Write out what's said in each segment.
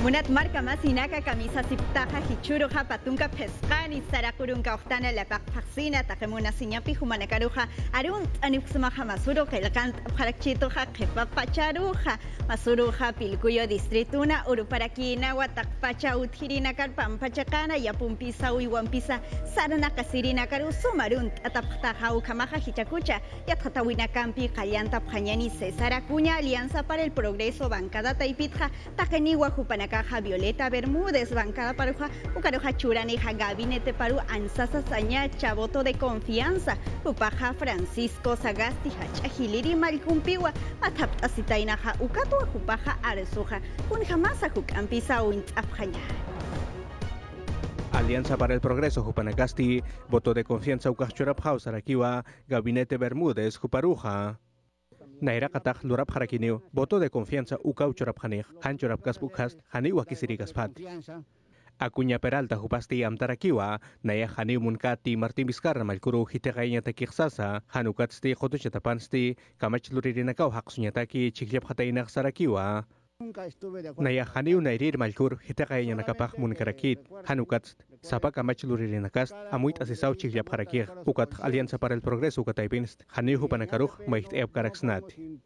Unat marca más inaka camisa siptaja hichuru patunka pescani sarakurunka ochtana la paxina takemuna siñapi humanakaruja arun anipsmaja masuro kelkant parakchitoja kepapacharuja masuruja pilcuyo distrituna uruparakina watakpacha uthirina pampachakana yapumpisa uiwampisa sarana kasirina karu sumarun ataptaja ukamaja hichakucha yatjatawina campi kayanta pjañani César Acuña Alianza para el Progreso bancada taipitja takeniwa hupanaka Violeta Bermúdez, bancada paruja, Ucaroja Churaneja, Gabinete Paru, Ansasa Sañacha, voto de confianza, Upaja Francisco Sagasti, Hachajiliri Malcumpiwa, Ataptasitainaja, Ucatua, Upaja Arzuja, Unjamasa Jucampisa, Uintapjaña. Alianza para el Progreso, Jupanacasti, voto de confianza, Ucachurapjau, Sarakiwa, Gabinete Bermúdez, Juparuja. Naira katak lurap harakineo, voto de confianza ukau choraphanej, han chorapkas bukhast, hani wakisirigas pat. Acuña Peralta jupasti amtarakiwa, naya hani munkati Martín Vizcarra malkuru hitegainya takiksasa, hanukatsti khotuchatapansti, kamach luririnakau haksunyataki chiklap hatainak sarakiwa. Naya hani unairir malkur hitegainya nakapach munkarakit, hanukatst, Sapa kamach luririnakast, amuit asisau chiklap harakir, ukat Alianza para el Progreso ukataipinst, hani hupanakaruj maiht eapkaraksnat.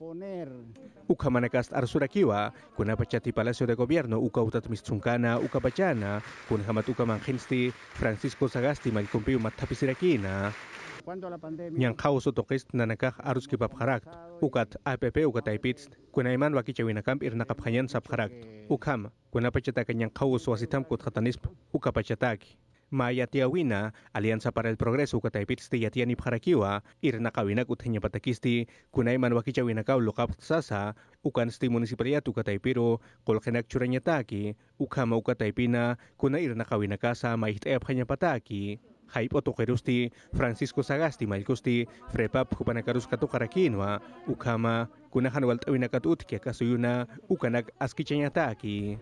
Ukamanakast arsurakiwa, kunapachati Palacio de Gobierno, ukautat mistzunkana, ukapachana, kunhamatuka manjinsti, Francisco Sagasti malcumpiu matapisirakina. Nyankau sotokist nanakaj aruski papharakt, ukat APP ukataipitst, kunaiman wakichawinakam irnakaphayan sapharakt, ukam, kunapachataka nyankau suasitam kutkatanisp, ukapachataki. Mayatiawina, Alianza para el Progreso ukataipitsti yatiani pharakiwa, irnakawinak uthenyapatakiste, kunaiman wakichawinakau lokapsasa, ukansti municipalidad ukataipiro, kolkenak churanyataki, ukama ukataipina, kuna irnakawinakasa maihtaephanyapataki. Haip otokerusti, Francisco Sagasti malkusti, frepap hupanakarus katokarakinoa, ukama, kunahan waltawinakatutkia kasuyuna, ukanak askichanyataki.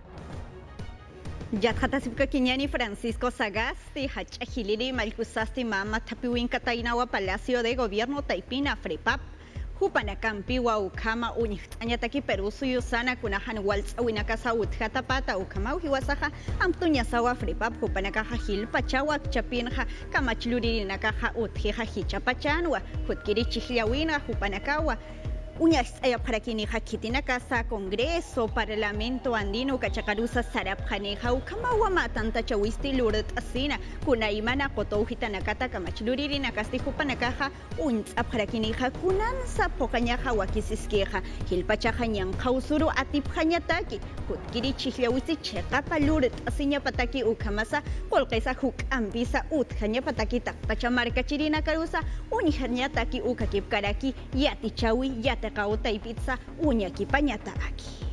Yatjatasipka Kiñani Francisco Sagasti, Hachajiliri Malkusasti Mama Tapiwin Katainawa Palacio de Gobierno Taipina Frepap. Hupanacampiwa ukama uñihtanyataki Perú suyusana kunahan waltz awinakasa utjatapata ukama uhiwasaja amtuñasawa fripap hupanakaja hilpachawa chapinja kamachlurinakaja utjeja hichapachanwa hutkiri chihliawina hupanakawa Uñas para quienes kitina casa Congreso Parlamento Andino Cachacaruza Sarapjaneja Ukamawa Matanta Chawisti Lourdes Asina Kunaimana Kotouhita Nakata Kamachluri Nakasti Hupanakaja Unz para quienes Kunansa Pocañaja Wakisisqueja Hilpachaja Ñanjausuru Atipjañataki Kutkiri Chihliawisi Chekapa Lourdes Asiña Pataki Ukamasa Polkesa Huk Ambisa Utjaña Pataki Tapachamarca Chirina Caruza Unijañataki Ukakip Karaki Yati Chawi Yati Kauta y pizza uñaki pañataki.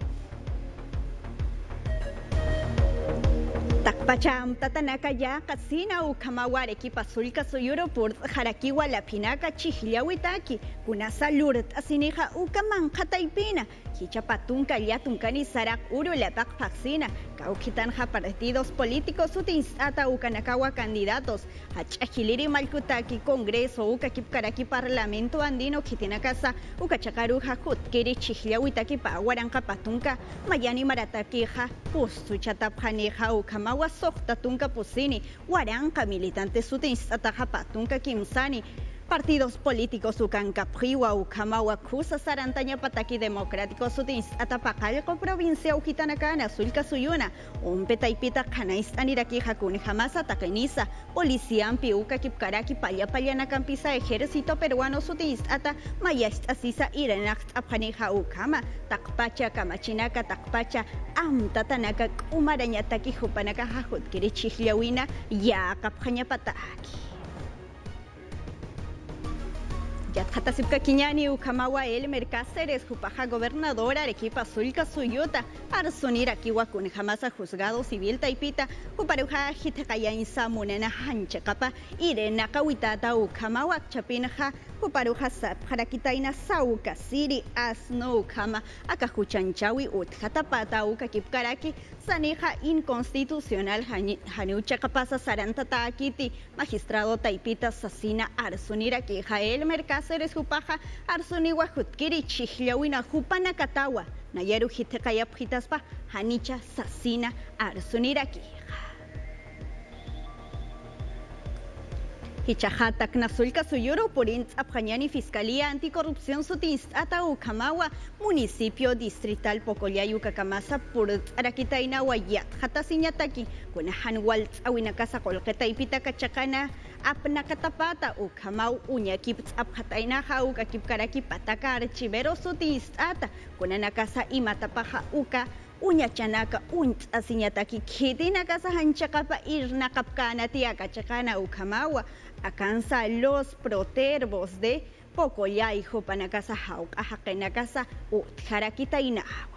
Takpacham tatanaka ya kasina ukamaware kipasulka suyuro por harakiwa la pinaka chihliawitaki kunasa lurt asinija ukaman kataipina kichapatunka yatunkani sarak uru la pakpaksina kaukitanja partidos políticos utinsata ukanakawa candidatos hachajiliri malkutaki Congreso ukakipkaraki Parlamento Andino kitinakasa ukachakaruja hutkiri chihliawitaki pawaranka patunka mayani maratakija pustuchatapjaneja ukama Wasokta tunka pusini, waranka militantes sutins ataja patunka kimsani, partidos políticos ukan capriwa ukama wakusa sarantaña pataki democráticos sutins atapacalco provincia ukitanakana sulka suyuna, petaipita kanais aniraki hakuni jamás atakenisa, policía ampiuka kipkaraki paya campisa ejército peruano sutins ata mayast asisa irenax apjaneja ukama, takpacha kamachinaka takpacha tatanaka umarañataki hupanaka hajutkiri chihliawina ya kapjañapataki. Yatjatasipka Kiñani ukamawa Elmer Cáceres jupaja gobernadora Arequipa Sulca Suyuta arsunir akiwa kun jamasa juzgado civil taipita juparuja hitekayainsa munena hanchakapa irena kawitata ukamawa chapinja juparuja sapjarakitaina sauka siri asno ukama akajuchanchawi utjatapata ukakipkaraki sanija inconstitucional hanucha kapasa sarantata akiti magistrado taipita sasina arsunir akija Elmer Cáceres Cáceres hupaja arsuniwa hutkiri chihlawina hupana katawa nayaru hitekayap hitaspa hanicha sasina arsuniraki. Hichahatak nasulka suyuro purints apjañani Fiscalía Anticorrupción Sutins ata Ucamawa, Municipio Distrital Pocollayu Cacamasa Purts Araquitaina Wayat, Hatasiñataki, Kunahan Waltz Awinakasa Colqueta y Pita Cachacana, Apnacatapata, Ucamau, Uñakips Apjataina Jauca Kipkaraki Pataka Archivero Sutins ata, Kunanakasa y Matapaja Uca. Uña chanaka unts asiñataki kitina casa hanchakapa irnakapkana tiaka chakana ukamawa akansa los proterbos de Pocollay panakasa hauk ajakenakasa utjarakita inawa.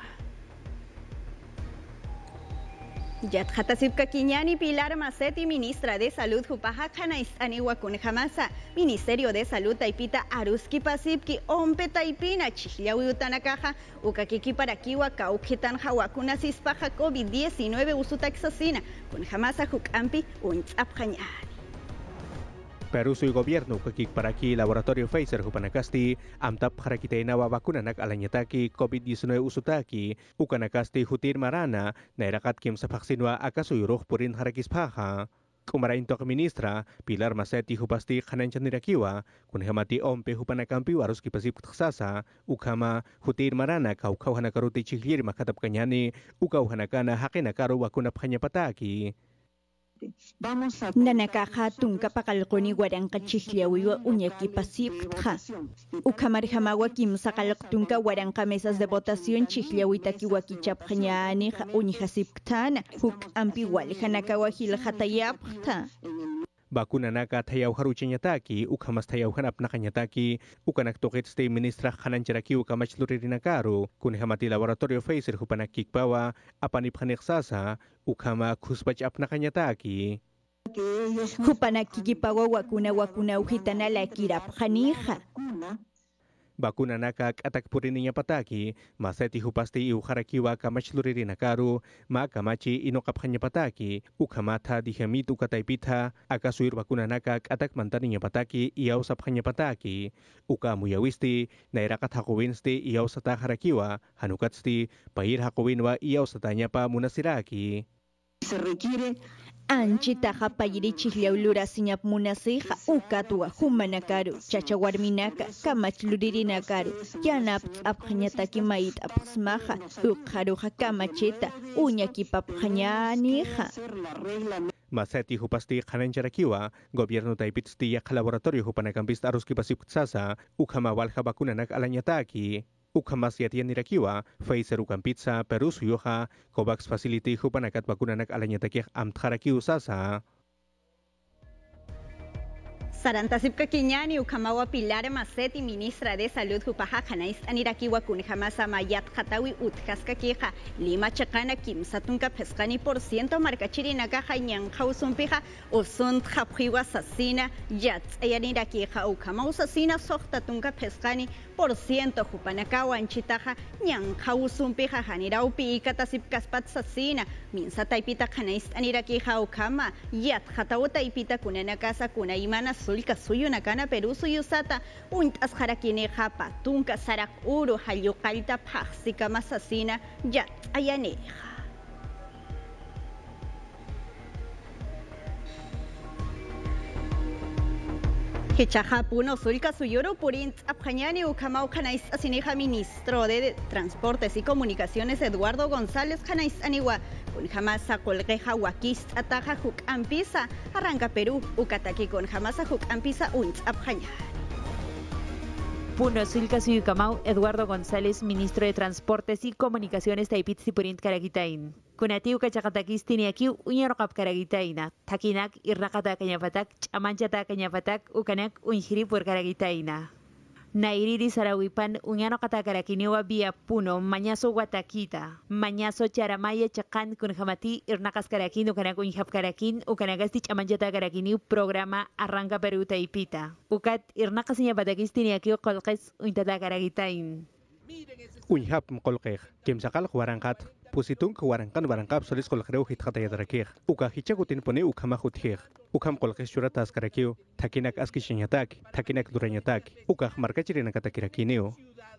Yatjatasipka Quiñani Pilar Macetti, ministra de Salud Jupajakana Istaniwa Kunjamasa, Ministerio de Salud Taipita Aruski Pasipki, Ompe Taipina, Chihlawi Utanakaja, Ukakiki Parakiwa, Kaukitan Hawakuna Sispaja COVID-19 Usutaxasina, Kunjamasa Jukampi, Untzapjañani. Perú y gobierno kakik para aquí laboratorio Pfizer hupanakasti amtap harakitainawa vacunanak alanyataki COVID-19 usutaki ukanakasti hutir marana nairakat kim sa vaksinwa akasuyuruh purin harakispaha. Kumarain to ministra Pilar Macetti hupasti kananchanirakiwa kunhamati ompe hupanakampi warus kipasip taksasa ukama hutir marana kau hanakaruti chihlir makatap kanyani ukaw hanakana hakinakaru wakunap hanyapataki. Nanakaja tunka pakalkoni waranka chihlawiwa uñaki pasiptja. Ukamarjamawa kimsakalak tunka waranka mesas de votación chihlawitaki wakichapjañani uñjasipktana huk ampiwal hanakawa hiljatayapta. Bakuna naka tayaw haruchinyataki ukamas tayaw hanap nakanyataki ukanak tokitste ministra hanancheraki ukamach lurinakaru kunhamati laboratorio Pfizer hupanakikpawa apaniphaneksasa ukama kuspach apnakanyataki hupanakikipawa wakuna uhitana la kirap hanija bakuna naka atak purininya pataki Macetti hupasti iuharakiwa kamach lurinakaru ma kamachi inokaphanya pataki ukamata dihamit ukataipita akasuir bakuna naka atak mantaninya pataki iyaw saphanya pataki ukamuyawisti nairakat hakuwinsti iyaw sata harakiwa hanukatsti pair hakuwinwa iyaw satanya pa munasiraki se requiere Anchitaja payiri chihlaulura siñap munasija ukatua humanakaru chachawarminaka kamachlurinakaru yanap apjañataki mait apsmaja ukaruja kamacheta uñakipapjañanija. Macetti hupasti khanancharakiwa gobierno taipitsti yak laboratorio hupanakampist aruski pasiptsasa ukamawalja bakunanak alanyataki ukamas yatianirakiwa Pfizer ukampitsa Perú suyuja COVAX facility hupanakat bakunanak alanyataki amtjaraki usasa. Sarantasipka Quiñani Ukamawa Pilar Macetti, ministra de Salud Jupajajanais Anirakiwa Kunjamasa Mayat Jatawi Utjaska Queja Lima Chacana Kim Satunka Pescani % Marcachirina Jañan Jausumpija Usunt Japjiwa Sasina Yats Ayanirakija Ukamau Sasina Sojtatunka Pescani % Jupanakawa Anchitaja Ñan Jausumpija Janiraupi y Katasipkaspat Sasina Minsa Taipita Janais Anirakija Ukama Yat Jatawu Taipita Kunanakasa Kunaimana Sulka suyu nakana Perú suyu sata untas jarakineja patunka sarak uru hayukalta paxika masasina yat ayaneja. Hichaja puno sulka suyuro purint apjañani ukamau kanais asineja ministro de Transportes y Comunicaciones Eduardo González kanais aniwa con jamasa colgeja wakis ataja juk ampisa arranca Perú ukataki con jamasa juk ampisa unt apjañani. Puno sulka suyukamau Eduardo González, ministro de Transportes y Comunicaciones Taipitsi Purint Karagitain. Kunatiu kachakatakis tiniakiu uñarokap Karagitaina. Takinak irrakata kanyapatak chamanchata kanyapatak ukanak unjiri por Karagitaina. Nairiri sarawipan uñanokata karakiniwa via Puno mañaso watakita. Mañaso charamaya chakan kunjamati irnakas karakin ukanak unjap karakin ukanagasti chamanchata karakiniu programa arranca Perú Taipita. Ukat irnakas nyapatakis tiniakiu kolkes untata Karagitain. Unjap mkolkeh kim sakal huarankat pusitun warankan warankap solis kolkreu hitkata yadrakih uka hichakutin pone ukama huthih ukam kolkes churatas karakiu takinak askishinyatak takinak duranyatak uka markachirinakatakirakiniu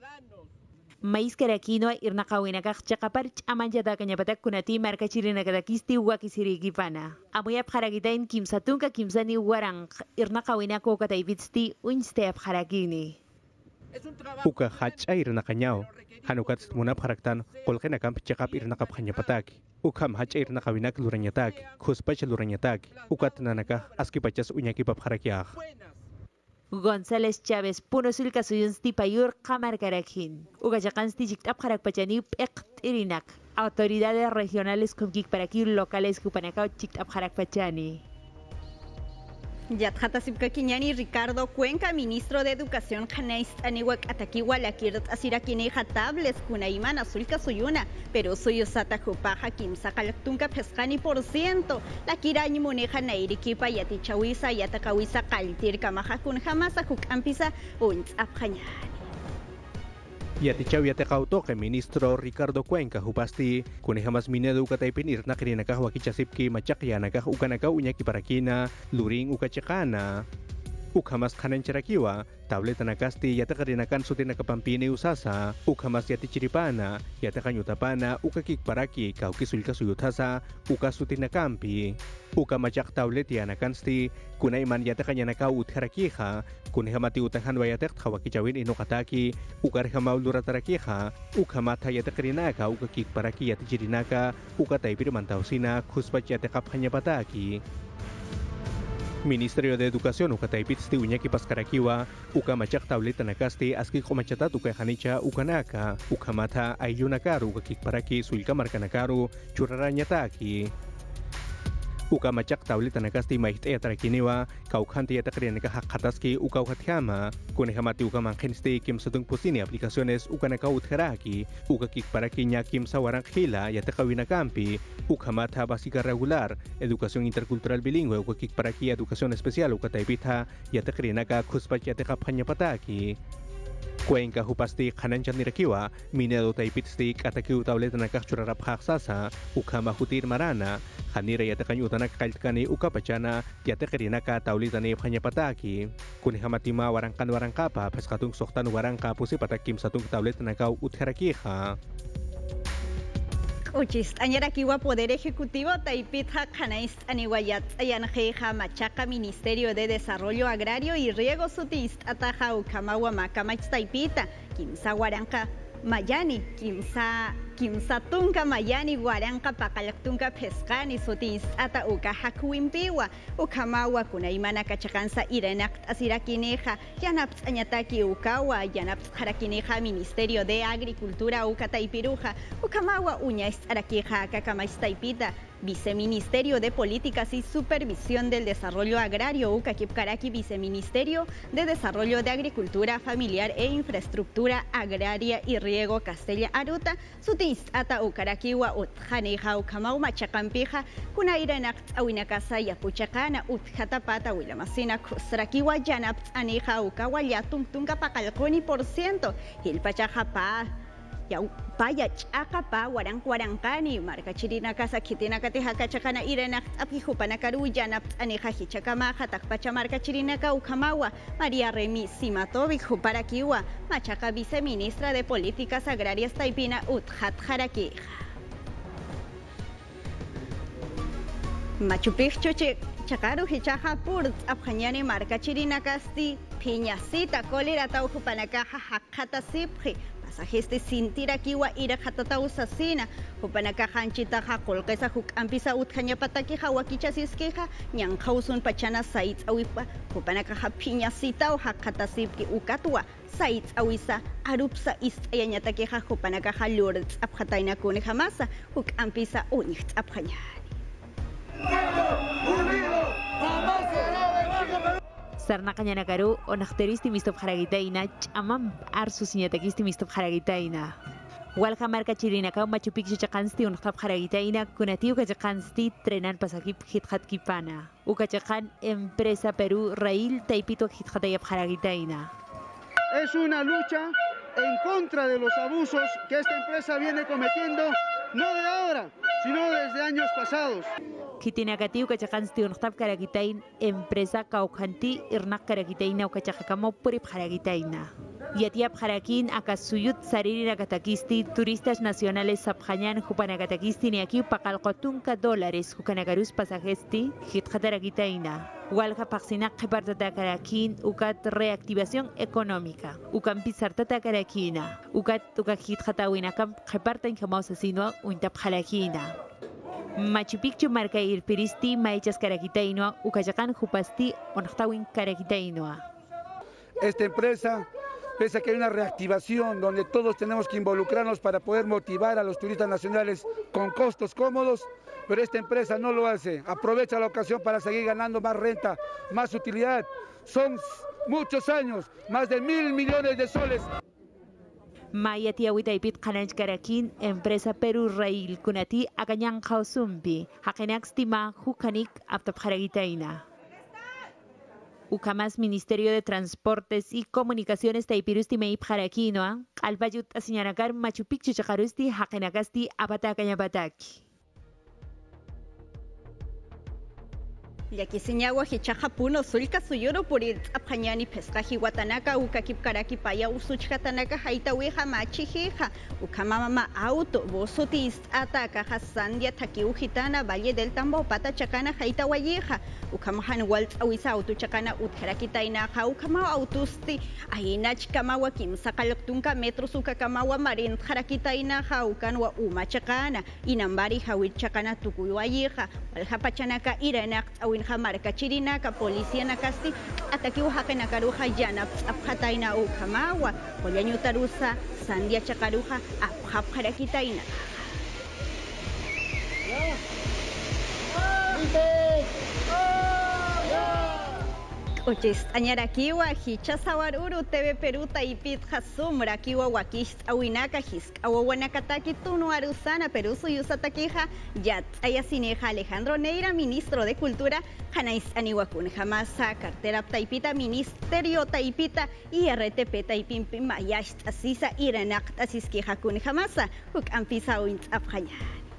Mais karakino irnaqawinakaq chaqapar ch'amanchata kañapatak kunati markachirinakatakisti wakisirikipana amuyap qharakitain kimsatunka kimsani waranq irnaqawinako kataypitsti unchstayap qharakini uka hach'a irnaqañaw hanukat munap haraktan qolqinakam chaqap irnaqap qañapatak ukam hach'a irnaqawinak lurañatak khuspach lurañatak ukat nanaka askipachas uñakipap qharakiaq González Chávez punosul kasuyunsti payur qamar karakhin ukachaqansti chiktap qarakpachani p'iqt'irinak autoridades regionales kumkikparakir locales kupanakaw chiktap qarakpachani Yatjata Sipkakiñani Ricardo Cuenca, ministro de Educación, Janais Aniwak Atakiwa Lakirt Asirakine Jatables, Kunaiman Azulka Suyuna, pero Suyusata Jupaja Kim Sakalaktunka Pescani por ciento, la Kirañi Muneja Nairikipa Yatichawisa Yatakawisa Kaltir Kamaja Kun Hamasa Hukampisa Unz Abjañani. Yatichaw yatekautoke ministro Ricardo Cuenca hupasti kunehamas minedu ukataypinir nakirinakah wakichasipki machakyanakah ukanaka uñaki parakina luring ukachekana ukhamas khanancharakiwa tableta nakasti yatakarinakan sutinakapampini usasa ukhamas yatichiripana yatakanyutapana ukakikparaki kaukisulka suyuthasa ukasutinakampi ukamachak tablet yanakansti kunaiman yatakanyanaka utharakija kunehamati utahan wayatek hawakichawin inokataki ukarhamaulduratarakiha ukhamata yatakarinaka ukakikparaki yatichirinaka ukataipir mantausina khuspach yatakapanyapataki Ministerio de Educación ukataipitsti uñaki paskarakiwa ukamachak tableta nakasti aski qomachatat ukajanicha ukanaka ukamata ayunakaru ukakikparaki sulkamarkanakaru churarañataki ukamachak tableta nakasti maihtayatrakinewa kaukhanti yatakrinaka haqqataski ukauhatjama kunehamati ukamanqinsti kimsatung pusini aplicaciones ukanaka utjaraki ukakikparaki ña kimsa waranqhila yatakawinakampi ukamata básica regular educación intercultural bilingüe ukakikparaki educación especial ukataipitha yatakrinaka khuspach yatakaphañapataki Cuenca hupasti khananchanirekiwa minedo taipitsti katakiu tableta nakachurarap haksasa ukama hutir marana hanira yatakanyutanak kaltkani ukapachana yatakrinaka taulitani phanyapataki kunihamatima waranqapa paskatung sohtan waranqa pusipatakim satung tableta nakau utharakiha Uchis, Añarakiwa Poder Ejecutivo, Taipitja, Canais, Aniwayat, Ayanjeja, Machaca, Ministerio de Desarrollo Agrario y Riego Sutist, Ataja, Ukamawa, Macamach, Taipita, Kimsa, Guaranca, Mayani, Kimsa Tunca, Mayani, Guaranca, Pacalactunca, Pescani, Sutist, Ata, Uka, Hakuimpiwa, Ukamawa, Kunaimana, Cachacanza, Irenact, Asirakineja, Yanaps, Añataki, Ukawa, Yanaps, Jarakineja, Ministerio de Agricultura, Ukataipiruja, Ukamawa, Uñas, Araquija, Cacamais, Taipita, Viceministerio de Políticas y Supervisión del Desarrollo Agrario, Ukakipkaraki, Viceministerio de Desarrollo de Agricultura Familiar e Infraestructura Agraria y Riego, Castella Aruta, Sutis, Ata, Ukarakiwa, Utjaneja, Ukamau, Machacampija, Kunairanak, Awinakasa, Yapuchacana, Utjatapata, Wilamasina, Kusrakiwa, Yanaps, Aneja, Ukawaya, Tuntunga, Pacalconi por ciento, Hilpachajapa, Paya chakapa waranqani markachirina casa kitina kateja kachakana irena apijupanakaru yanap aneja hichakama hatakpacha markachirinaka ukamawa María Remy Simatovic Juparakiwa Machaca viceministra de Políticas Agrarias Taipina Utjat Jaraki Machu Picchu chakaru hichaja purt abjañani markachirina kasti piñacita cólera taujupanakaja hakata sipji Sajeste sintira kiwa ira hatata usasina hupanaka hanchita ha kolkesa huk ampisa utkanya pataki hawakicha siskeja nyang hausun pachana saits awipa hupanaka ha piñasita o hakata sipki ukatwa saits awisa arupsa ist ayanyata keja hupanaka ha lurds abhataina kune hamasa huk ampisa unicht abhanyani Sarna Cañanakaru, o Nachteristi Mistop Haragitaina, Chamam Arsu Siñatakisti Mistop Haragitaina. Walha marca Chirinaka, Machu Picchu Chakansti, un Hap Haragitaina, Kunatiu Kachakansti, Trenan Pasakip Hithat Kipana. Ukachakan, Empresa Perú, Rail, Taipito Hithatayap Haragitaina. Es una lucha en contra de los abusos que esta empresa viene cometiendo no de ahora, sino desde años pasados. Kitinakatiu kachakansti unqtab karakitain empresa kaukanti irnak karakitaina ukachakamo purip karakitaina. Yatiap harakin akasuyut sariri nakatakisti turistas nacionales sabjañan jupanakatakisti ni aquí pakalkotunka dólares jukanakarus pasajesti hitkatarakitaina. Walja paxina kepartata karakin ukat reactivación económica. Ukan pisartata karakina. Ukat hitkatawinakam kepartan kamausasino untap harakina. Machu Picchu marca irpiristi maichas karakitainoa ukayakan jupasti onachtawin karakitainoa. Esta empresa, pese a que hay una reactivación donde todos tenemos que involucrarnos para poder motivar a los turistas nacionales con costos cómodos, pero esta empresa no lo hace, aprovecha la ocasión para seguir ganando más renta, más utilidad. Son muchos años, más de 1.000 millones de soles. Maya tiawita ipit kanaj karakin empresa Peru Rail kunati akanyang kausumbi hakenak stima hukanik aptap haragitaina. Ukamas Ministerio de Transportes y Comunicaciones taipirusti meip harakinoa albayut asiñanakar Machu Picchu chakarusti hakenakasti apatakanyapataki. Yaki señagua hichaja puno sulka suyoro por el apanyani pescaji guatanaka ukakip karaki paya usuchkatanaka haita weja machijija ukamama auto bosotis ataka hasandia taki ujitana valle del tambo pata chakana haita wayeja ukamahan walt awisa auto chakana utharakitaina ha ukama autosti ainach kamawa kim sakaloktunka metros ukakamawa marin harakitaina ha ukanwa uma chakana inambari hawit chakana tukuwayeja walhapachanaka iranak marca chirinaka policía nakasti ataki uhake nakaruja yana apjataina ukamawa polyaño tarusa sandia chakaruja apjapjarakitaina Ochis añarakiwa hicha sawaruru TV Perú taipit hasum rakiwa wakish awinaka hisk awawanakataki tunu arusana Perú suyusatakija yat ayasineja Alejandro Neira ministro de Cultura Hanais Aniwakun Jamasa cartera taipita ministerio taipita y RTP taipimpi mayash asisa iranak asiskija kun Jamasa huk ampisa uint afjaña.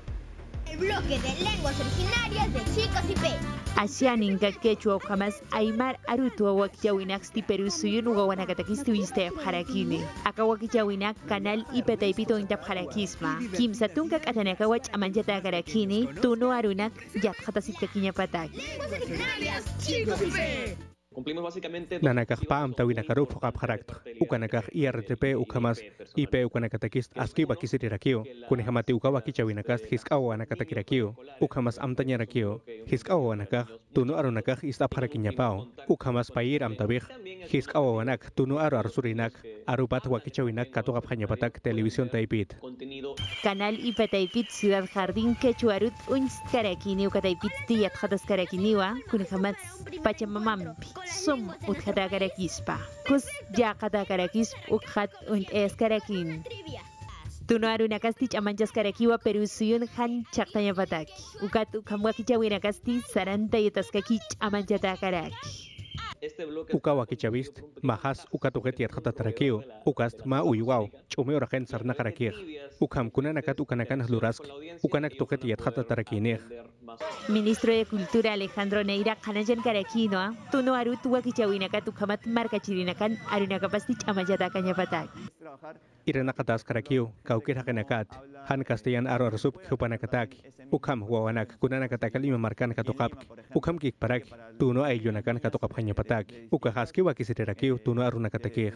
El bloque de lenguas originarias de Chicos y P. Asianinga quechua jamás aymar arutua wakiyawinak Perú suyun ugawanakatakisti wiste harakini. Akawakiyawinak canal ipetaipito intap harakisma. Kim satunka katanakawach amanjata harakini tuno arunak yatkatasit kakinya patak. Lenguas originarias Chicos y P. Cumplimos básicamente nanakaj paam tawinakarup hokap harakta ukanakaj IRTP ukamas IP ukanakatakist askiba kisirirakio kunihamati ukawa kichawinakast hiskawa anakatakirakio ukamas amtañarakio hiskawa anakaj tunu arunakaj istap harakiñapao ukamas pair amtabij hiskawa anak tunu aru arsurinak arupat wakichawinak katuqap hañapatak televisión taipit Canal IP taipit Ciudad Jardín Quechuarut unskarakini ukataipit tiyat khatas karakiniwa kunihamat pachamamampi sum utkata karakispa kus ja kata karakis ukhat und es karakin tuno arunakasti amanchas karakiwa Perú suyun han chaktanya pataki ukat ukamwa kichawinakasti saranta yataskaki amanchata karaki ukawa kichavist majas ukatuket yarjatatarakio ukast ma uyuwao chume orajen sarnakarakir ukam kunanakat ukanakan lurask ukanak tuket yarjatatarakiner Ministro de Cultura Alejandro Neira Kanajan Karakinoa tuno arut wakichawinakat ukamat markachirinakan arunakapastich amanchata kanyapatak Iranakatas karakio kaukir hakenakat han castellan aro arsup hupanakatak ukam wawanak kunanakatakal imamarkan katukap ukam kikparak tuno ayunakan katukap hanyapatak ukahaski wakisitirakio tuno arunakatakir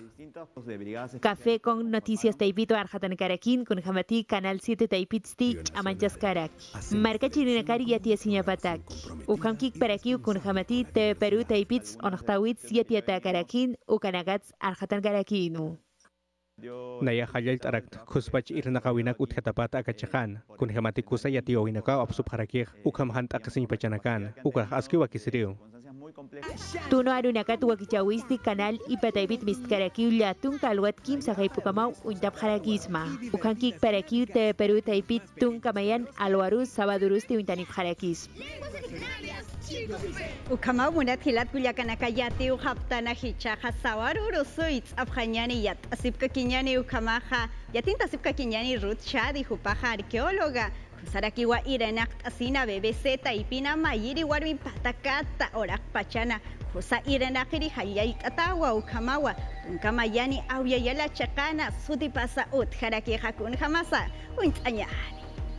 Café con noticias taipito arjatan karakin con jamati canal 7 taipitsti amanchas karak marca chirinakari yatia sinyapatak ukam kikparakio con jamati TV Perú taipits onachtawits yatia karakin ukanagats arjatan karakinu Naya hayal tarakt kuspach irnakawinak utkatapat akachakan kun hamati kusa yatio winaka apsup harakir ukam hant akasin pachanakan ukah aski wakisiriu Tuno arunakat wakichawisti canal ipataipit miskarakiu latun kalwat kim sakay pukamau untap harakisma. Ukankik parakiu te Peru taipit tun kamayan alwarus sabadurusti untanip harakis. Ukama munat hilat kuyakanakayati uhaptana hichaja sawaruru suits afhanyani yat asipka kinyani ukamaja yatinta asipka kinyani Ruth Shadi hupaja arqueóloga Sarakiwa Irenak asina BBC taipina mayiri warmi patakata orak pachana Husa Irenakiri hayait atawa ukamawa unkamayani auya yala chakana sudipasa ut haraki hakun hamasa untanyani.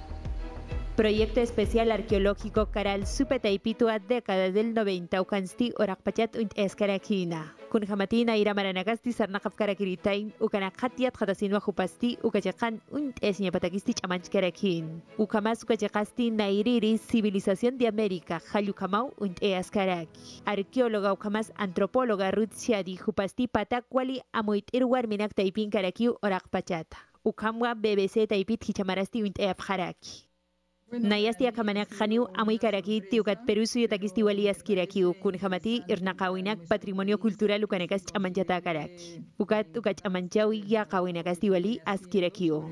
Proyecto especial arqueológico Caral Supetaipitu a década del 90 ukansti orakpachat und eskarakina. Kun hamatina ira maranagasti sarnakaf karakiritain ukanakatiat khatasinwa khupasti ukachakan und esnya patakisti chamanchkarakin. Ukamas ukachakasti nairiri civilización de América halukamau und eskaraki. Arqueóloga ukamas antropóloga Ruth Shadi khupasti patakwali amuit irwar minak taipin karakiu orakpachata. Ukamwa BBC taipit hichamarasti und efharaki. Nayasti akamanak khaniu amui karaki tiukat perusu yotakisti walias kirakiu kun hamati irnaqawinak patrimonio cultural ukanakas chamanchata karaki ukat chamanchawi ya qawinakas wali askirakiu.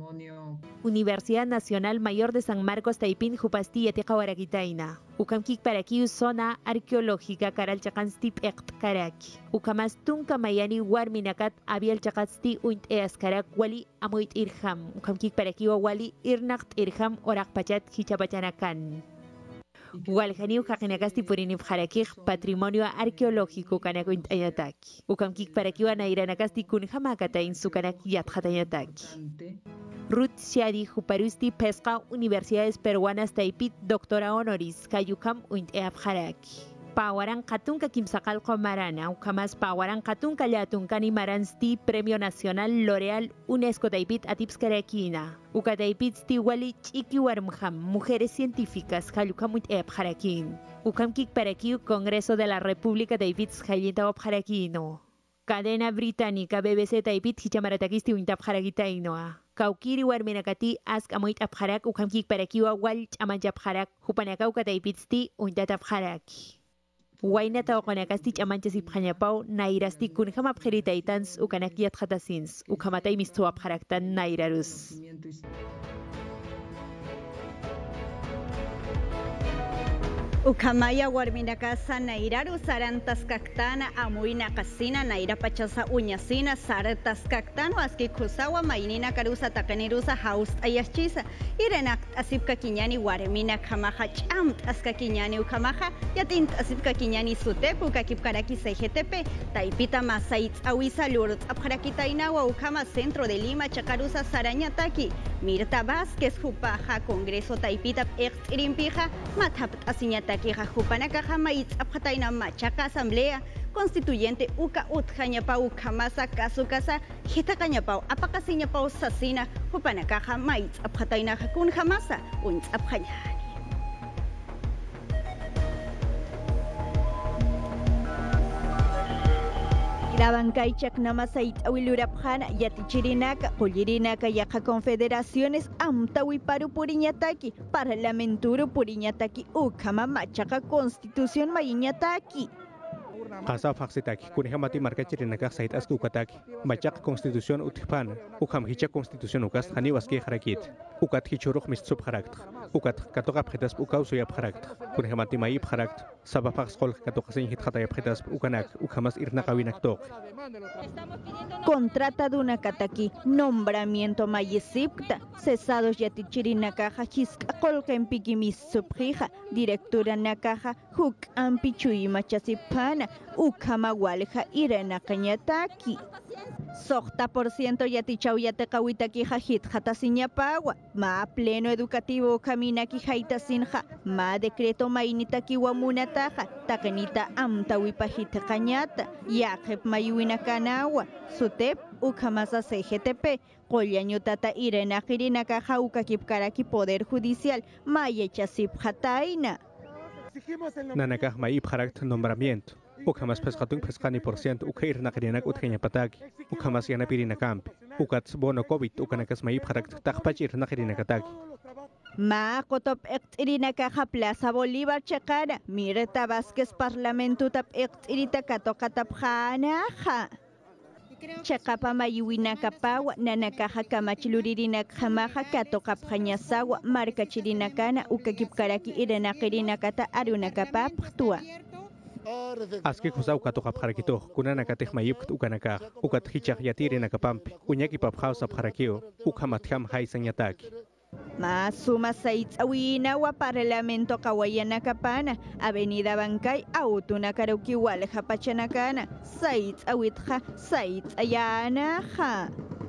Universidad Nacional Mayor de San Marcos Taipin Jupasti yatiqawarakitaina ukamkik parakiu zona arqueológica Caral chaqanstip eqt karaki ukamas tunka mayani warminakat abial chaqasti uint easkarak wali amuit irham ukamkik parakiu wali irnaqt irham orak pachat hichapachanakan. Walhaniu kakinakasti purinip harakik patrimonio arqueológico kanakuint ayataki ukamkik parakiu anairanakasti kun hamakatain sukanak yathatayataki. Ruth Shadi Juparusti Pesca Universidades Peruanas Taipit Doctora Honoris Kayukam und Eafharaki. Pawaran Katunka Kimsakal Marana, Ukamas Pawaran Katunka Yatunkani Maransti Premio Nacional L'Oreal UNESCO Taipit Atipskarakina. Ukataipit Stiwali Chikiwarmham, Mujeres Científicas Kayukam und Eafharakin. Ukamkik Parakiu Congreso de la República Taipit Skayita Obharakino. Cadena británica BBC Taipit Hichamaratakisti Untapharakitainoa. Kaukiri warminakati ask amoit apharak ukamkik parakiwa wal chamanchapharak hupanakauka taipitsti untatapharaki. Wainata okonakasti chamanchasip hanyapau nairasti kun hamapheritaitans ukanakiat hatasins ukamatay mistuapharaktan nairarus. Ukamaya warminakasa nairaru sarantas kaktana amuina kasina naira pachasa uñasina sartas kaktano aski kusawa mainina karusa takanirusa haus ayaschisa irenak asipka kiñani warmina kamaja chamt aska kiñani ukamaja yatint asipka kiñani sutepu kakipkaraki CGTP taipita masait awisa lurut apharakitainawa ukama centro de Lima chakarusa sarañataki Mirta Vázquez Jupaja Congreso taipita extrimpija matapt asiñata Takiha Jupanakaja Maitz Apataina Machaca Asamblea Constituyente Uka Utjañapau Kamasa Kasukasa Hitakañapau Apakasiñapau Sasina Jupanakaja Maitz Apataina Hakun Jamasa Unz Apjañani. Grabankaichak namasait awilurapjana yatichirinaka qulirinaka yaqa confederaciones amtawi paru puriñataki parlamenturo puriñataki ukama machaqa constitución mayiñataki Qasa faxitaki kunhamati markachirinaka sait askukataki machaq constitución utpan ukam hicha constitución ukas hani waski harakit ukat hichuruq mitsub harakt ukat katoqa phetas ukausu yap harakt kunhamati mayib harakt sabafax qol katoqasin hit khataya phetas ukanak ukamas irnaqawinak toq Contrata de una kataki nombramiento mayesipta cesados yatichirinaka hajisqa qolqen pikimis subhija directora nakaja huk ampichuy machasipana ukama walja irena kañataki Sohta por ciento yatichau yateqawitaki hajit hatasiñapawa ma pleno educativo kaminaki haitasinja ma decreto mainitaki wamunataja takenita amtawipajita kañata yaqep mayuinakanawa sutep ukamasa CGTP qollañutata irena qirinakaja ukakipkaraki poder judicial mayechasip hataina Nanakaj mayib harakt nombramiento ukamas pesqatun pesqani por ciento ukair naqrinak utqañapataki ukamas yanapirinakampi ukats bono COVID ukanakas mayib harakt taqpachir naqrinakataki Ma qotop iqt'irina kaja Plaza Bolívar chaqara Mirta Vázquez Parlamento tap iqt'irita katoqatapjanaja. Chaqapa mayuwinakapawa nanakaja kamachiluririnakjamaja katoqapjañasawa markachirinakana ukakipkaraki irenaqirinakata arunakapapqtua. Aski Josau Katoqapjarakito, Kunanakatej Mayuk Ukanaka, Ukathichak Yatirinakapampi, Uñaki Papjausa Parakio, Ukamatham Haisanyataki. Masuma Saitawina wa Parlamento Kawayanakapana, Avenida Bancay, Autuna Karaukiwal Japachanakana, Saitawitja, Saitayanaja.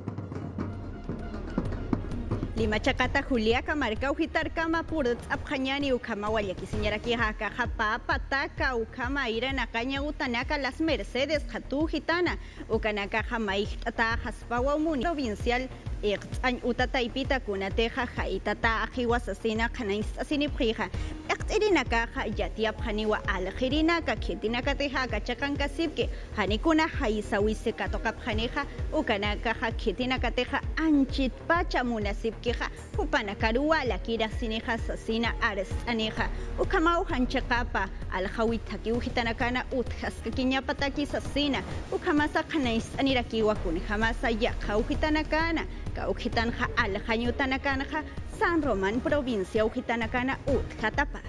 Lima Chacata Juliaca marca ujitarcama purut abjañani ukama wayaki señora kijaca japa pataka ukama ira nakaña utanaka las Mercedes jatu gitana ukanaka jamai tata jaspawa muni provincial iqt'añ utataipita kunateja jaitata ajiwas asina kanais asini prija iqt'irinaka yati abjaniwa aljirinaka kitinaka teja kachakanka sibke hanikuna jaisawise katokapjaneja ukanaka kitinaka teja anchit pacha munasib Kija, Kupanakarua, la Kira Sineja, Sasina, Ares, Aneja, Ukamau Hanchakapa, Alhawitaki, Uhitanakana, Uthaskinya Pataki, Sasina, Ukamasa Kanais, Anirakiwa Kun, Hamasa Yaka, Uhitanakana, Kauhitanja, Alhanyutanakanaja, San Román, provincia Uhitanakana, Uthatapata.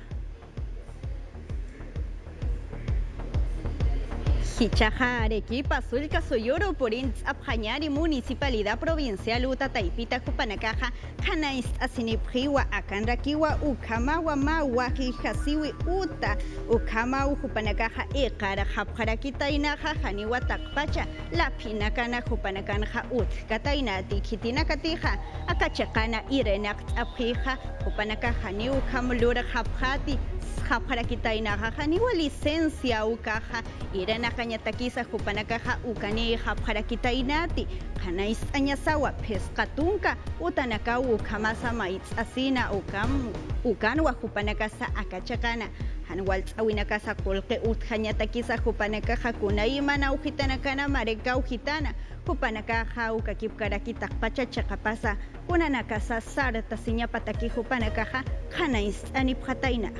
Hichaja, Arequipa, Sulca, Soyoro, Porins, Abjañari, Municipalidad Provincial, Uta, Taipita, Cupanacaja, Canais, Asinipriwa, Acanraquiwa, Ukamawa, Mawaki, Hasiwi, Uta, Ukama, Cupanacaja, Ekara, Japaraquita, Inaja, Janiwa, Takpacha, La Pinacana, Cupanacanja, Ut, Catainati, Kitinacatija, Acachacana, Irenact, Aprija, Cupanacaja, Niu, Camulura, Japati, Japaraquita, Inaja, Janiwa, licencia, Ucaja, Irena Cañataquiza, Jupanakaja, Ukane, Japaraquita Inati, Canais Añasawa, Pescatunca, Utanaka, Ukamasa Maitz Asina, Ukanwa, Jupanacasa, Acachacana, Hanwaltz Awinacasa, Colque, Utjañataquiza, Jupanakaja, Kunaimana, Ujitanacana, Mareca, Ujitana, Jupanakaja, Ukakipkarakita, Pachachacapasa, Unanacasa, Sarta, Siña Pataki, Jupanakaja, Canais Anipjataina.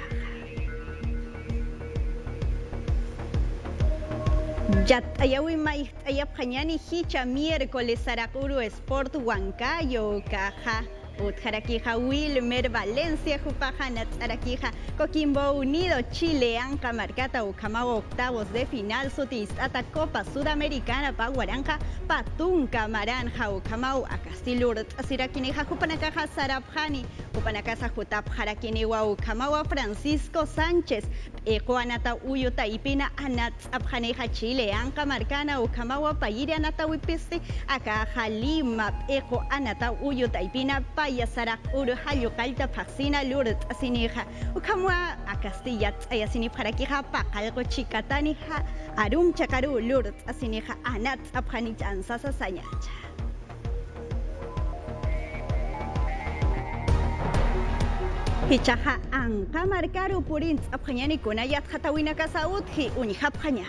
Yat ayawi mai ayap kanyani hicha miércoles Saracuru Sport Huancayo caja Utjarakija Wilmer Valencia Jupajanat Arakija Coquimbo Unido Chile Anca Marcata Ucamao octavos de final Sutistata Copa Sudamericana Paguaranja Patunca Maranja Ucamao a Castilurt Asirakineja Jupanakaja Sarabjani Jupanacasa Jutap Jarakinewa Ucamao Francisco Sánchez Ecoanata Uyuta Ipina Anat Abjaneja Chile Anca Marcana Ucamao Payiri Anata Wipiste Acaja Lima Eco Anata Uyuta Ipina Sarak Uruhayo Kalta Paxina Lourdes Asiniha Ukamwa a Castilla Ayasini Parakija Pakalko Chicataniha Arum Chakaru Lourdes Asiniha Anat Abhanich Ansasa Sayacha Hichaha Anka Marcaru Purins Abhanyani Kunayat Hatawina Kasautji Unihaphanyani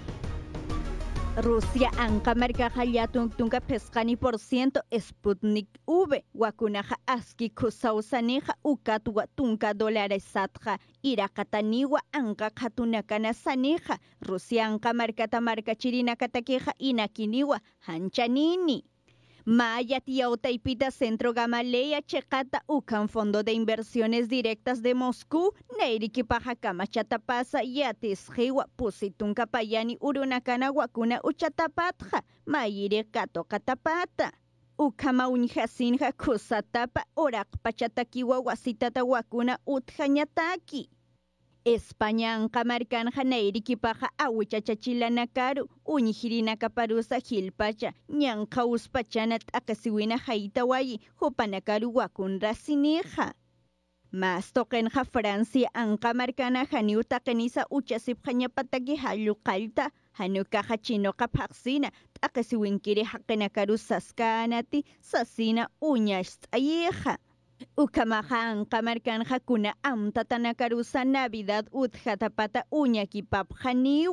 Rusia anka marcaja ya tunga pescani por ciento Sputnik V wakunaja aski kusausaneja ukatwa tunka dólares satja irakataniwa anka katunakana saneja Rusia anka marcata marcachirina katakeja inakiniwa hanchanini Maya Taipita Centro Gamaleya Checata Ucan Fondo de Inversiones Directas de Moscú Neiriki Paja Kamachatapasa Yatisjiwa Pusitunka Payani Urunakana Wakuna Uchatapatja Mayire Kato Katapata Ukama Unjasinja Kusatapa Orak Pachatakiwa Wasitata Wakuna Utjanyataki España anka marcanja neiriki paja awichachachilanakaru uñijirina kaparusa hilpacha ñanqa uspachanat akasiwina haitawayi hupanakaru wakunra sinija Mas toqenja Francia anka marcana janiu taqenisa uchasip jañapataki halluqalta hanukaja chinoqa paqsina akasiwinkiri haqenakaru saskanati sasina uñasht'ayija Ukamaja anka marcanja kuna amtatanakarusa Navidad utjatapata uñakipapjaniwa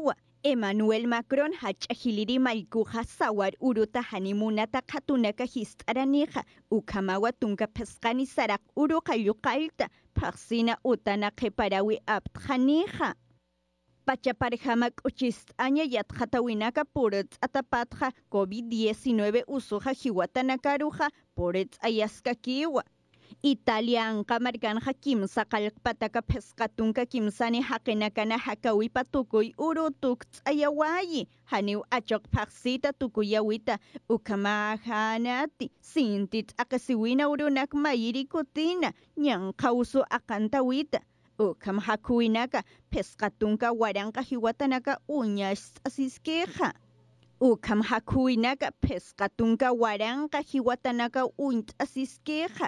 Emmanuel Macron hach'ajiliri malkuja sawar uruta hanimunata katunaka histaraniha ukamawa tunka pesqani sarak uruqa yuqalta paqsina utana qhiparawi aptqaniha. Pachaparjama k'uchistaña yatqatawinaka puritz atapatqa COVID-19 usuja hiwatanakaruja puritz ayaskakiwa. Italianqa markanqa kimsa qallqpataka pesqatunka kimsani haqinakana hakawipa tukuy urutuk ayawayi haniw achoq paqsita tukuyawita ukamahanati sintit aqasiwina urunak mayiri kutina ñanqa usu aqantawita ukam hakuinaka pesqatunka waranqa hiwatanaka uñas asiskeja ukam hakuinaka pesqatunka waranqa hiwatanaka uñas asiskeja.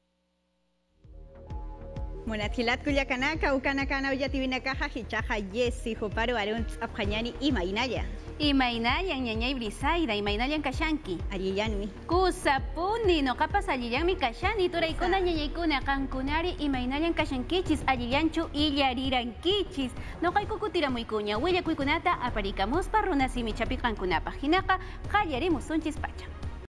Munathilat kuyakanaka ukanakana uyativinakaja hichaja yesi juparu aruntz apjañani imaynaya. Imaynayan ñañay Brisaida, imaynayan kashanki. Ariyanmi. Kusapuni noqapas allillanmi kashani turaykuna ñañaykuna qankunari imaynayan kashankichis allillanchu illarirankichis. Noqayku kutiramuykuña willakuykunata aparikamuspa runasimichapi qankunapaq hinaqa qallarimusunchis pacha.